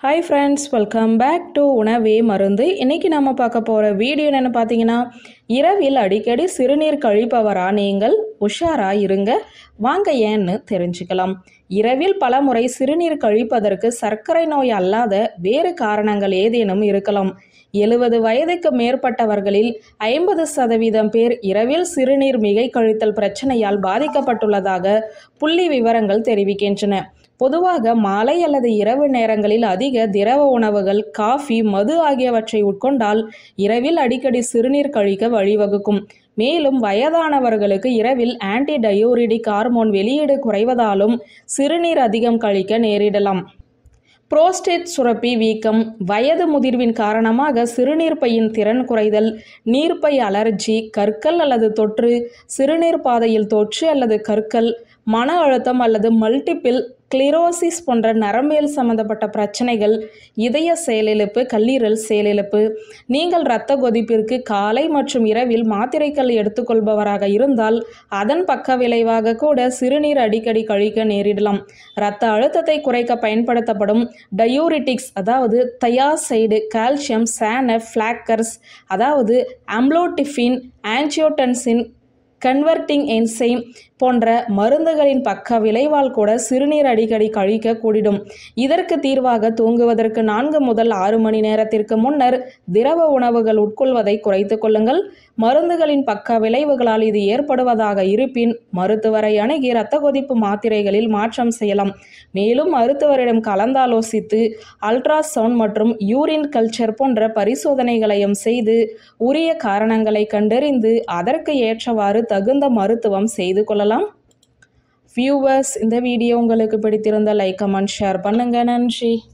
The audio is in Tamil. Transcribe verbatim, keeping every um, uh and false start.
Hi friends, welcome back to உணவே மருந்து. இன்றைக்கி நம்ம பார்க்க போகிற வீடியோ என்னென்னு பார்த்தீங்கன்னா, இரவில் அடிக்கடி சிறுநீர் கழிப்பவரா நீங்கள் உஷாராக இருங்க. வாங்க ஏன்னு தெரிஞ்சுக்கலாம். இரவில் பல முறை சிறுநீர் கழிப்பதற்கு சர்க்கரை நோய் அல்லாத வேறு காரணங்கள் ஏதேனும் இருக்கலாம். எழுபது வயதுக்கு மேற்பட்டவர்களில் ஐம்பது சதவீதம் பேர் இரவில் சிறுநீர் மிகை கழித்தல் பிரச்சனையால் பாதிக்கப்பட்டுள்ளதாக புள்ளி விவரங்கள் தெரிவிக்கின்றன. பொதுவாக மாலை அல்லது இரவு நேரங்களில் அதிக திரவ உணவுகள், காஃபி, மது ஆகியவற்றை உட்கொண்டால் இரவில் அடிக்கடி சிறுநீர் கழிக்க வழிவகுக்கும். மேலும் வயதானவர்களுக்கு இரவில் ஆன்டி டயோரிடிக் ஹார்மோன் வெளியீடு குறைவதாலும் சிறுநீர் அதிகம் கழிக்க நேரிடலாம். புரோஸ்டேட் சுரப்பி வீக்கம், வயது முதிர்வின் காரணமாக சிறுநீர் பையின் திறன் குறைதல், நீர்ப்பை அலர்ஜி, கற்கள் அல்லது தொற்று, சிறுநீர் பாதையில் தொற்று அல்லது கற்கள், மன அழுத்தம் அல்லது மல்டிபிள் கிளிரோசிஸ் போன்ற நரம்பியல் சம்பந்தப்பட்ட பிரச்சனைகள், இதய செயலிழப்பு, கல்லீரல் செயலிழப்பு. நீங்கள் இரத்த கொதிப்பிற்கு காலை மற்றும் இரவில் மாத்திரைகள் எடுத்துக்கொள்பவராக இருந்தால் அதன் பக்க விளைவாக கூட சிறுநீர் அடிக்கடி கழிக்க நேரிடலாம். இரத்த அழுத்தத்தை குறைக்க பயன்படுத்தப்படும் டயூரிட்டிக்ஸ் அதாவது தயாசைடு, கால்சியம் சானப், ஃபிளாக்கர்ஸ் அதாவது அம்லோடிஃபின், ஆஞ்சியோடென்சின், கன்வெர்ட்டிங் என்சைம் போன்ற மருந்துகளின் பக்க விளைவால் கூட சிறுநீர் அடிக்கடி கழிக்க கூடிடும். இதற்கு தீர்வாக தூங்குவதற்கு நான்கு முதல் ஆறு மணி நேரத்திற்கு முன்னர் திரவ உணவுகள் உட்கொள்வதை குறைத்து கொள்ளுங்கள். மருந்துகளின் பக்க விளைவுகளால் இது ஏற்படுவதாக இருப்பின் மருத்துவரை அணுகி இரத்த கொதிப்பு மாத்திரைகளில் மாற்றம் செய்யலாம். மேலும் மருத்துவரிடம் கலந்தாலோசித்து அல்ட்ராசவுண்ட் மற்றும் யூரின் கல்ச்சர் போன்ற பரிசோதனைகளையும் செய்து உரிய காரணங்களை கண்டறிந்து அதற்கு ஏற்றவாறு தகுந்த மருத்துவம் செய்து கொள்ளலாம். வியூவர்ஸ், இந்த வீடியோ உங்களுக்கு பிடித்திருந்த லைக், கமெண்ட், ஷேர் பண்ணுங்க. நன்றி.